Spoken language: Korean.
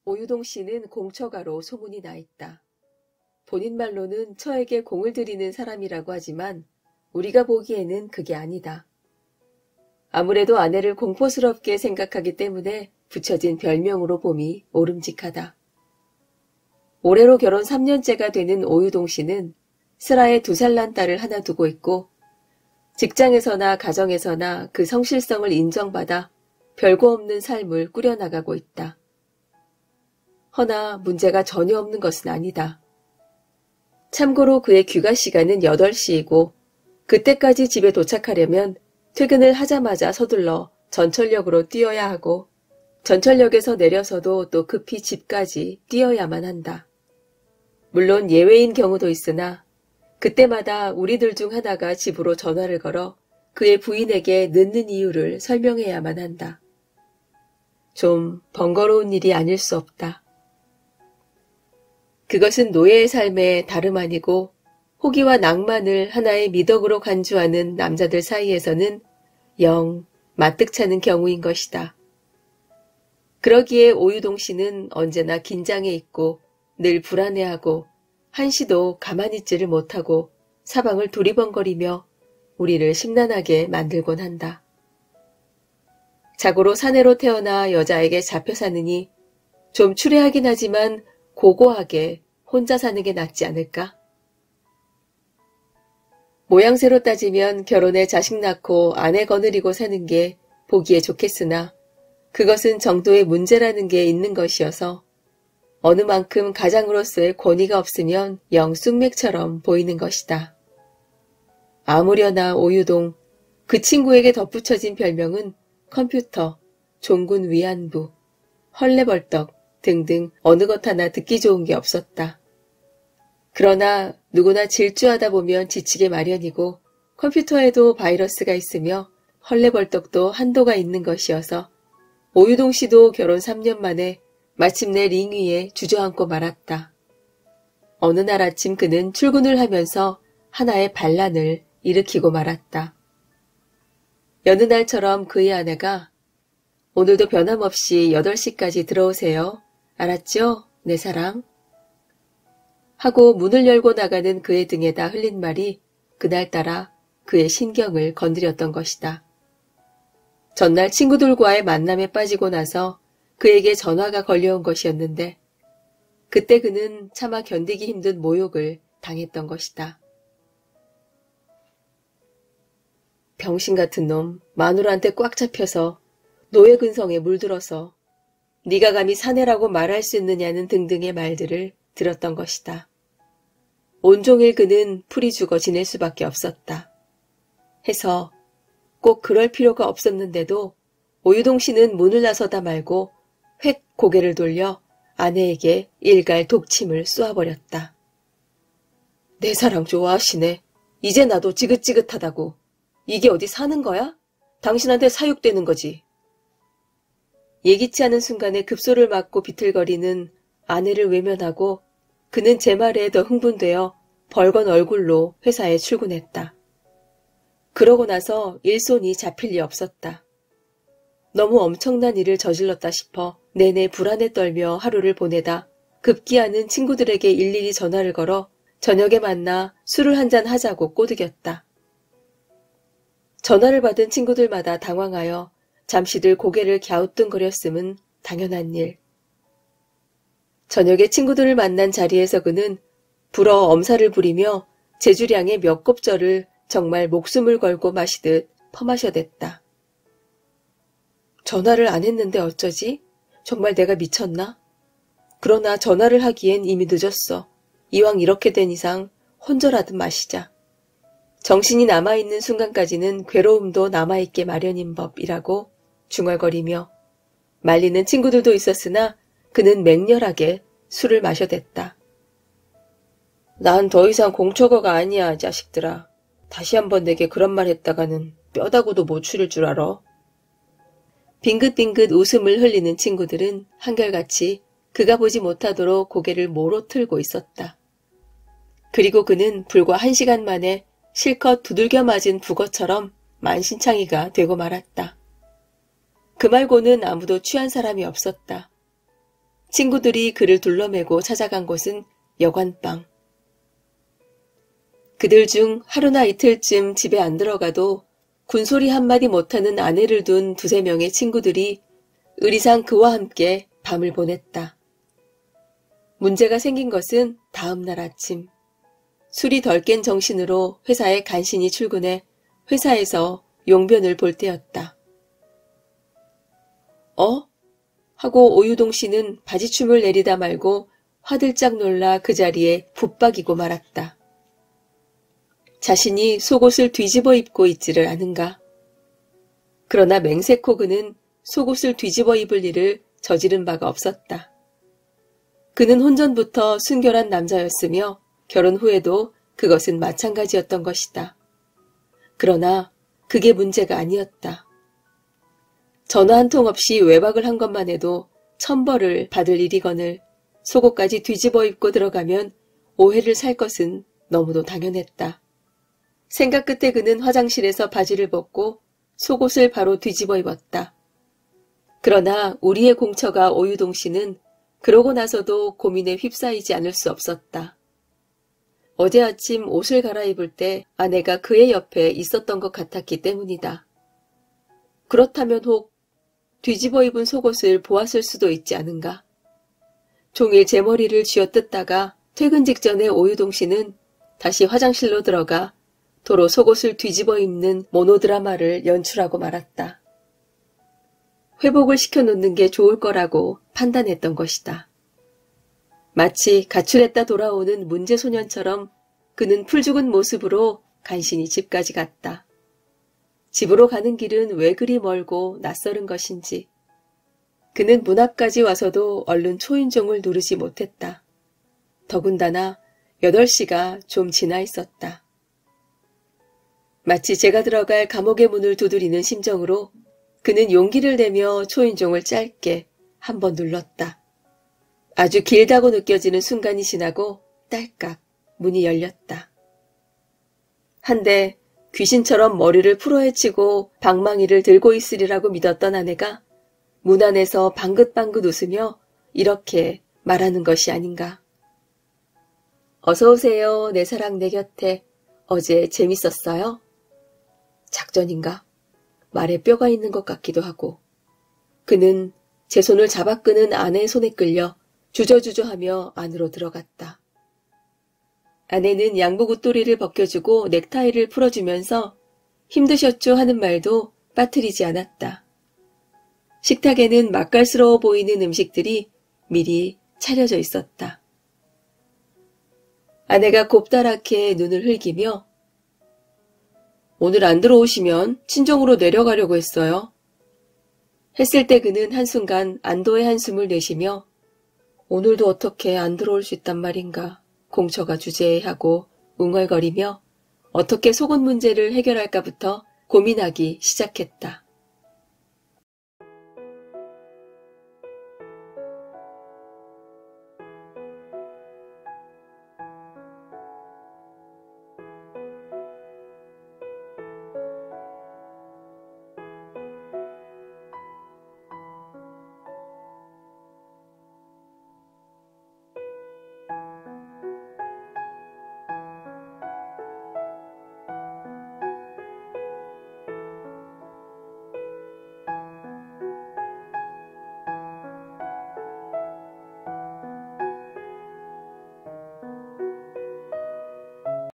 오유동 씨는 공처가로 소문이 나 있다. 본인 말로는 처에게 공을 들이는 사람이라고 하지만 우리가 보기에는 그게 아니다. 아무래도 아내를 공포스럽게 생각하기 때문에 붙여진 별명으로 봄이 오름직하다. 올해로 결혼 3년째가 되는 오유동 씨는 슬아에 2살 난 딸을 하나 두고 있고 직장에서나 가정에서나 그 성실성을 인정받아 별거 없는 삶을 꾸려나가고 있다. 허나 문제가 전혀 없는 것은 아니다. 참고로 그의 귀가 시간은 8시이고 그때까지 집에 도착하려면 퇴근을 하자마자 서둘러 전철역으로 뛰어야 하고 전철역에서 내려서도 또 급히 집까지 뛰어야만 한다. 물론 예외인 경우도 있으나 그때마다 우리들 중 하나가 집으로 전화를 걸어 그의 부인에게 늦는 이유를 설명해야만 한다. 좀 번거로운 일이 아닐 수 없다. 그것은 노예의 삶의 다름 아니고 호기와 낭만을 하나의 미덕으로 간주하는 남자들 사이에서는 영 마뜩찮은 경우인 것이다. 그러기에 오유동 씨는 언제나 긴장해 있고 늘 불안해하고 한시도 가만히 있지를 못하고 사방을 두리번거리며 우리를 심란하게 만들곤 한다. 자고로 사내로 태어나 여자에게 잡혀 사느니 좀 추레하긴 하지만 고고하게 혼자 사는 게 낫지 않을까? 모양새로 따지면 결혼해 자식 낳고 아내 거느리고 사는 게 보기에 좋겠으나 그것은 정도의 문제라는 게 있는 것이어서 어느 만큼 가장으로서의 권위가 없으면 영 쑥맥처럼 보이는 것이다. 아무려나 오유동, 그 친구에게 덧붙여진 별명은 컴퓨터, 종군 위안부, 헐레벌떡 등등 어느 것 하나 듣기 좋은 게 없었다. 그러나 누구나 질주하다 보면 지치게 마련이고 컴퓨터에도 바이러스가 있으며 헐레벌떡도 한도가 있는 것이어서 오유동 씨도 결혼 3년 만에 마침내 링 위에 주저앉고 말았다. 어느 날 아침 그는 출근을 하면서 하나의 반란을 일으키고 말았다. 여느 날처럼 그의 아내가 오늘도 변함없이 8시까지 들어오세요. 알았죠? 내 사랑. 하고 문을 열고 나가는 그의 등에다 흘린 말이 그날따라 그의 신경을 건드렸던 것이다. 전날 친구들과의 만남에 빠지고 나서 그에게 전화가 걸려온 것이었는데 그때 그는 차마 견디기 힘든 모욕을 당했던 것이다. 병신 같은 놈, 마누라한테 꽉 잡혀서 노예 근성에 물들어서 네가 감히 사내라고 말할 수 있느냐는 등등의 말들을 들었던 것이다. 온종일 그는 풀이 죽어 지낼 수밖에 없었다. 해서 꼭 그럴 필요가 없었는데도 오유동 씨는 문을 나서다 말고 획 고개를 돌려 아내에게 일갈 독침을 쏘아버렸다. 내 사랑 좋아하시네. 이제 나도 지긋지긋하다고. 이게 어디 사는 거야? 당신한테 사육되는 거지. 예기치 않은 순간에 급소를 맞고 비틀거리는 아내를 외면하고 그는 제 말에 더 흥분되어 벌건 얼굴로 회사에 출근했다. 그러고 나서 일손이 잡힐 리 없었다. 너무 엄청난 일을 저질렀다 싶어 내내 불안에 떨며 하루를 보내다 급기야는 친구들에게 일일이 전화를 걸어 저녁에 만나 술을 한잔 하자고 꼬드겼다. 전화를 받은 친구들마다 당황하여 잠시들 고개를 갸우뚱거렸음은 당연한 일. 저녁에 친구들을 만난 자리에서 그는 불어 엄살을 부리며 제주량의 몇 곱절을 정말 목숨을 걸고 마시듯 퍼마셔댔다. 전화를 안 했는데 어쩌지? 정말 내가 미쳤나? 그러나 전화를 하기엔 이미 늦었어. 이왕 이렇게 된 이상 혼절하듯 마시자. 정신이 남아있는 순간까지는 괴로움도 남아있게 마련인 법이라고 중얼거리며 말리는 친구들도 있었으나 그는 맹렬하게 술을 마셔댔다. 난 더 이상 공처거가 아니야, 자식들아. 다시 한번 내게 그런 말 했다가는 뼈다구도 못 추릴 줄 알아. 빙긋빙긋 웃음을 흘리는 친구들은 한결같이 그가 보지 못하도록 고개를 모로 틀고 있었다. 그리고 그는 불과 1시간 만에 실컷 두들겨 맞은 북어처럼 만신창이가 되고 말았다. 그 말고는 아무도 취한 사람이 없었다. 친구들이 그를 둘러매고 찾아간 곳은 여관방. 그들 중 하루나 이틀쯤 집에 안 들어가도 군소리 한마디 못하는 아내를 둔 두세 명의 친구들이 의리상 그와 함께 밤을 보냈다. 문제가 생긴 것은 다음 날 아침. 술이 덜 깬 정신으로 회사에 간신히 출근해 회사에서 용변을 볼 때였다. 하고 오유동 씨는 바지춤을 내리다 말고 화들짝 놀라 그 자리에 붙박이고 말았다. 자신이 속옷을 뒤집어 입고 있지를 않은가. 그러나 맹세코 그는 속옷을 뒤집어 입을 일을 저지른 바가 없었다. 그는 혼전부터 순결한 남자였으며 결혼 후에도 그것은 마찬가지였던 것이다. 그러나 그게 문제가 아니었다. 전화 한 통 없이 외박을 한 것만 해도 천벌을 받을 일이거늘 속옷까지 뒤집어 입고 들어가면 오해를 살 것은 너무도 당연했다. 생각 끝에 그는 화장실에서 바지를 벗고 속옷을 바로 뒤집어 입었다. 그러나 우리의 공처가 오유동 씨는 그러고 나서도 고민에 휩싸이지 않을 수 없었다. 어제 아침 옷을 갈아입을 때 아내가 그의 옆에 있었던 것 같았기 때문이다. 그렇다면 혹 뒤집어 입은 속옷을 보았을 수도 있지 않은가? 종일 제 머리를 쥐어뜯다가 퇴근 직전에 오유동 씨는 다시 화장실로 들어가 도로 속옷을 뒤집어 입는 모노드라마를 연출하고 말았다. 회복을 시켜놓는 게 좋을 거라고 판단했던 것이다. 마치 가출했다 돌아오는 문제소년처럼 그는 풀죽은 모습으로 간신히 집까지 갔다. 집으로 가는 길은 왜 그리 멀고 낯설은 것인지. 그는 문 앞까지 와서도 얼른 초인종을 누르지 못했다. 더군다나 8시가 좀 지나 있었다. 마치 제가 들어갈 감옥의 문을 두드리는 심정으로 그는 용기를 내며 초인종을 짧게 한 번 눌렀다. 아주 길다고 느껴지는 순간이 지나고 딸깍 문이 열렸다. 한데 귀신처럼 머리를 풀어헤치고 방망이를 들고 있으리라고 믿었던 아내가 문 안에서 방긋방긋 웃으며 이렇게 말하는 것이 아닌가. 어서 오세요. 내 사랑 내 곁에. 어제 재밌었어요? 작전인가? 말에 뼈가 있는 것 같기도 하고. 그는 제 손을 잡아 끄는 아내의 손에 끌려 주저주저하며 안으로 들어갔다. 아내는 양복 웃도리를 벗겨주고 넥타이를 풀어주면서 힘드셨죠 하는 말도 빠뜨리지 않았다. 식탁에는 맛깔스러워 보이는 음식들이 미리 차려져 있었다. 아내가 곱다랗게 눈을 흘기며 오늘 안 들어오시면 친정으로 내려가려고 했어요. 했을 때 그는 한순간 안도의 한숨을 내쉬며 오늘도 어떻게 안 들어올 수 있단 말인가 공처가 주제하고 웅얼거리며 어떻게 속옷 문제를 해결할까부터 고민하기 시작했다.